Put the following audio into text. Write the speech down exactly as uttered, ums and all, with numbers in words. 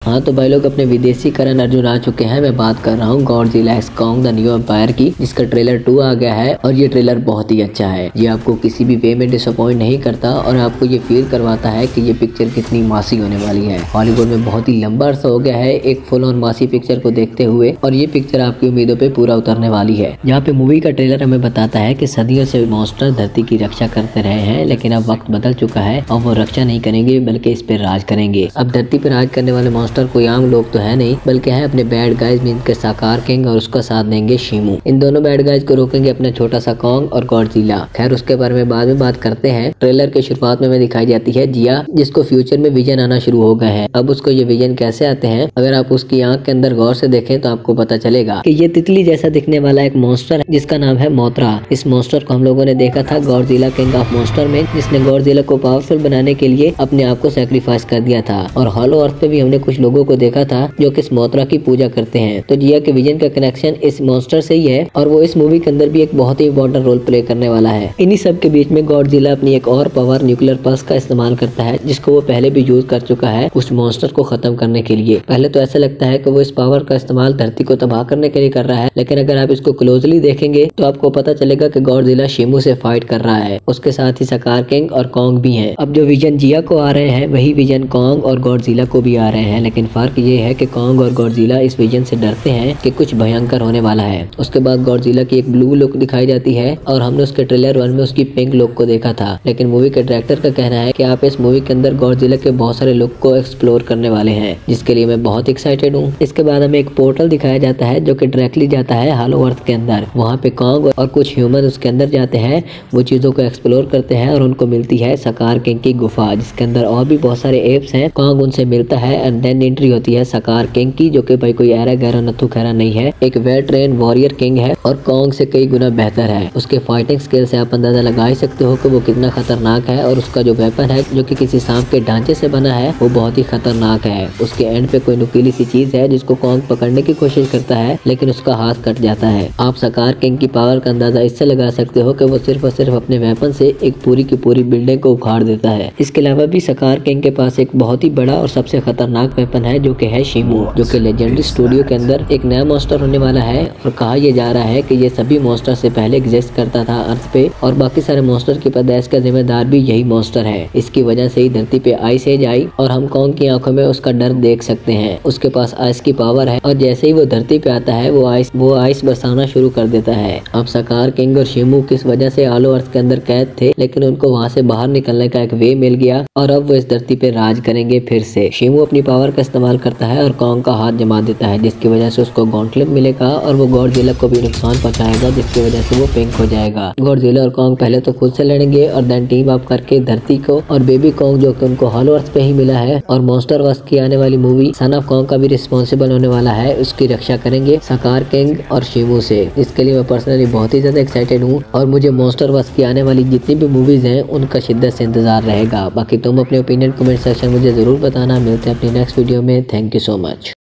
हाँ तो भाई लोग, अपने विदेशी करण अर्जुन आ चुके हैं। मैं बात कर रहा हूँ Godzilla x Kong the new empire की, जिसका ट्रेलर टू आ गया है और ये ट्रेलर बहुत ही अच्छा है। ये आपको किसी भी वे में डिसअपॉइंट नहीं करता और आपको ये फील करवाता है कि ये पिक्चर कितनी मासी होने वाली है। हॉलीवुड में बहुत ही लंबा अरसा हो गया है एक फुल ऑन मासी पिक्चर को देखते हुए, और ये पिक्चर आपकी उम्मीदों पे पूरा उतरने वाली है। यहाँ पे मूवी का ट्रेलर हमें बताता है कि सदियों से मॉन्स्टर धरती की रक्षा करते रहे हैं, लेकिन अब वक्त बदल चुका है और वो रक्षा नहीं करेंगे बल्कि इस पे राज करेंगे। अब धरती पे राज करने वाले मॉन्स्टर कोई आम लोग तो है नहीं, बल्कि है अपने बैड गाइज मीन के साकार किंग और उसका साथ देंगे शिमू। इन दोनों बैड गाइज को रोकेंगे अपना छोटा सा कॉन्ग और गॉडजिला। खैर उसके बारे में बाद में बात करते हैं। ट्रेलर के शुरुआत में हमें दिखाई जाती है जिया, जिसको फ्यूचर में विजन आना शुरू हो गए हैं। अब उसको ये विजन कैसे आते हैं, अगर आप उसकी आंख के अंदर गौर से देखें तो आपको पता चलेगा कि ये तितली जैसा दिखने वाला एक मॉन्स्टर है जिसका नाम है मोथरा। इस मॉन्स्टर को हम लोगों ने देखा था गॉडजिला किंग ऑफ मॉन्स्टर में, जिसने गॉडजिला को पावरफुल बनाने के लिए अपने आप को सैक्रिफाइस कर दिया था। और हॉलो अर्थ पे भी हमने कुछ लोगों को देखा था जो कि इस मोथरा की पूजा करते हैं। तो जिया के विजन का कनेक्शन इस मॉन्स्टर से ही है और वो इस मूवी के अंदर भी एक बहुत ही इंपॉर्टेंट रोल प्ले करने वाला है। इन्हीं सब के बीच में गॉडजिला अपनी एक और पावर न्यूक्लियर पल्स का इस्तेमाल करता है, जिसको वो पहले भी यूज कर चुका है उस मॉन्स्टर को खत्म करने के लिए। पहले तो ऐसा लगता है कि वो इस पावर का इस्तेमाल धरती को तबाह करने के लिए कर रहा है, लेकिन अगर आप इसको क्लोजली देखेंगे तो आपको पता चलेगा कि गॉडजिला शिमू से फाइट कर रहा है। उसके साथ ही साकार किंग और कॉन्ग भी हैं। अब जो विजन जिया को आ रहे हैं वही विजन कॉन्ग और गॉडजिला को भी आ रहे हैं, लेकिन फर्क ये है कि कॉन्ग और गॉडजिला इस विजन से डरते हैं कि कुछ भयंकर होने वाला है। उसके बाद गॉडजिला की एक ब्लू लुक दिखाई जाती है और हमने उसके ट्रेलर वन में उसकी पिंक लुक को देखा था, लेकिन मूवी के डायरेक्टर का कहना है कि आप इस मूवी के अंदर गॉडजिला के बहुत सारे लुक को एक्सप्लोर करने वाले हैं, जिसके लिए मैं बहुत एक्साइटेड हूँ। इसके बाद हमें एक पोर्टल दिखाया जाता है जो कि डायरेक्टली जाता है हॉलो अर्थ के अंदर। वहाँ पे कॉन्ग और कुछ ह्यूमन उसके अंदर जाते हैं, वो चीजों को एक्सप्लोर करते हैं और उनको मिलती है साकार किंग की गुफा, जिसके अंदर और भी बहुत सारे एप्स हैं। कॉन्ग उनसे मिलता है एंड देन एंट्री होती है साकार किंग की, जो कि भाई कोई ऐरा गहरा नथु खैरा नहीं है, एक वेल ट्रेन वॉरियर किंग है और कॉन्ग से कई गुना बेहतर है। उसके फाइटिंग स्किल से आप अंदाजा लगा ही सकते हो कि वो कितना खतरनाक है, और उसका जो वेपन है जो कि किसी सांप के ढांचे से बना है वो बहुत ही खतरनाक है। उसके एंड पे कोई नुकीली सी चीज है जिसको कॉन्ग पकड़ने की कोशिश करता है, लेकिन उसका हाथ कट जाता है। आप साकार किंग की पावर का अंदाजा इससे लगा सकते हो कि वो सिर्फ और सिर्फ अपने वेपन से एक पूरी की पूरी बिल्डिंग को उखाड़ देता है। इसके अलावा भी साकार किंग के पास एक बहुत ही बड़ा और सबसे खतरनाक वेपन है जो कि है शिमू, जो कि लेजेंडरी स्टूडियो के अंदर एक नया मॉन्स्टर होने वाला है। और कहा यह जा रहा है कि ये सभी मॉन्स्टर से पहले एग्जिस्ट करता था अर्थ पे, और बाकी सारे मॉन्स्टर की पैदाइश का जिम्मेदार भी यही मॉन्स्टर है। इसकी वजह से ही धरती पे आइस एज आई और हम कॉन्ग की आंखों में उसका डर देख सकते हैं। उसके पास आइस की पावर है और जैसे ही वो धरती पे आता है वो आइस वो आइस बरसाना शुरू कर देता है। अब साकार किंग और शिमू किस वजह से हॉलो अर्थ के अंदर कैद थे, लेकिन उनको वहाँ से बाहर निकलने का एक वे मिल गया और अब वो इस धरती पे राज करेंगे फिर से। शिमू अपनी पावर का इस्तेमाल करता है और कॉन्ग का हाथ जमा देता है, जिसकी वजह से उसको गॉन्टलेट मिलेगा और वो गॉडजिला को भी नुकसान पहुंचाएगा, जिसकी वजह से वो पिंक हो जाएगा। गॉडजिला और कॉन्ग पहले तो खुद से लड़ेंगे और देन टीम अप करके धरती को और बेबी कॉन्ग जो कि उनको हॉलो अर्थ पे ही मिला है और मॉन्स्टर वर्स की आने वाली मूवी सन ऑफ कॉन्ग का भी रिस्पॉन्सिबल होने वाला है, उसकी रक्षा करेंगे साकार किंग और शिमू से। इसके लिए मैं पर्सनली बहुत ही ज्यादा एक्साइटेड हूँ और मुझे मॉन्स्टर वर्स की आने वाली जितनी भी मूवीज हैं उनका शिद्दत से इंतजार रहेगा। बाकी तुम अपने ओपिनियन कमेंट सेक्शन मुझे जरूर बताना। मिलते हैं अपनी नेक्स्ट वीडियो में। Thank you so much.